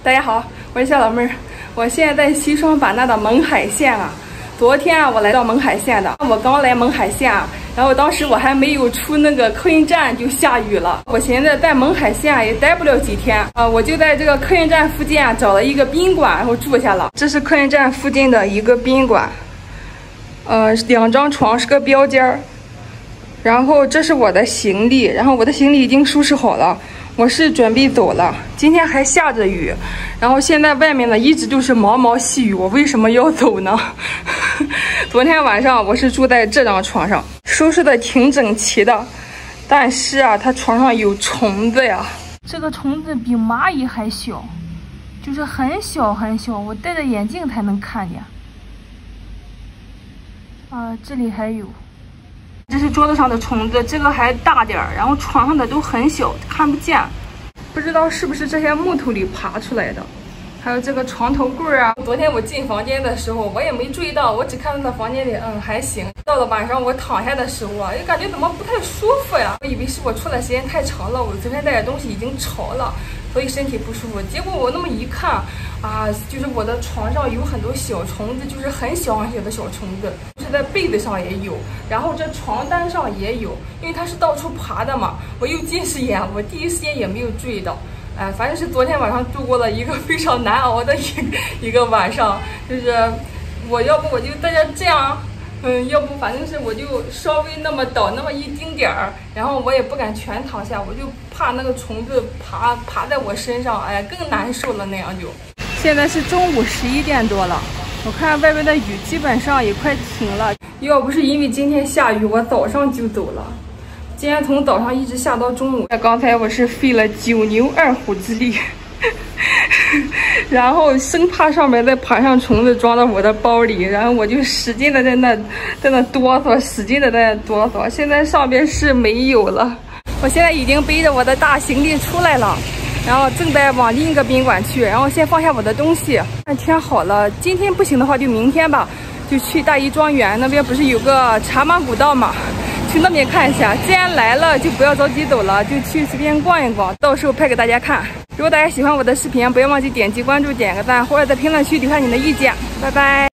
大家好，我是小老妹儿，我现在在西双版纳的勐海县啊。昨天啊，我来到勐海县的，我刚来勐海县啊，然后当时我还没有出那个客运站就下雨了。我现在在勐海县也待不了几天啊，我就在这个客运站附近啊找了一个宾馆，然后住下了。这是客运站附近的一个宾馆，2张床是个标间儿。然后这是我的行李，然后我的行李已经收拾好了。我是准备走了，今天还下着雨，然后现在外面呢一直都是毛毛细雨，我为什么要走呢？昨天晚上我是住在这张床上，收拾的挺整齐的，但是啊，它床上有虫子呀。这个虫子比蚂蚁还小，就是很小很小，我戴着眼镜才能看见。啊，这里还有。这是桌子上的虫子，这个还大点儿，然后床上的都很小，看不见，不知道是不是这些木头里爬出来的。还有这个床头柜啊，昨天我进房间的时候，我也没注意到，我只看到那房间里还行。到了晚上我躺下的时候啊，也感觉怎么不太舒服呀？我以为是我出来时间太长了，我昨天带的东西已经潮了，所以身体不舒服。结果我那么一看啊，就是我的床上有很多小虫子，就是很小很小的小虫子，是在被子上也有，然后这床单上也有，因为它是到处爬的嘛。我又近视眼，我第一时间也没有注意到。反正是昨天晚上度过了一个非常难熬的一个晚上，就是要不我就在这样，要不反正是我就稍微那么倒那么一丁点儿，然后我也不敢全躺下，我就怕那个虫子爬在我身上，更难受了那样就。现在是中午11点多了，我看外边的雨基本上也快停了，要不是因为今天下雨，我早上就走了。今天从早上一直下到中午，刚才我是费了9牛2虎之力，然后生怕上面再爬上虫子装到我的包里，然后我就使劲的在那哆嗦，使劲的在那哆嗦。现在上边是没有了，我现在已经背着我的大行李出来了，然后正在往另一个宾馆去，然后先放下我的东西。看天好了，今天不行的话就明天吧，就去大邑庄园那边，不是有个茶马古道嘛，去那边看一下。既然来了，就不要着急走了，就去随便逛一逛，到时候拍给大家看。如果大家喜欢我的视频，不要忘记点击关注、点个赞，或者在评论区留下你的意见。拜拜。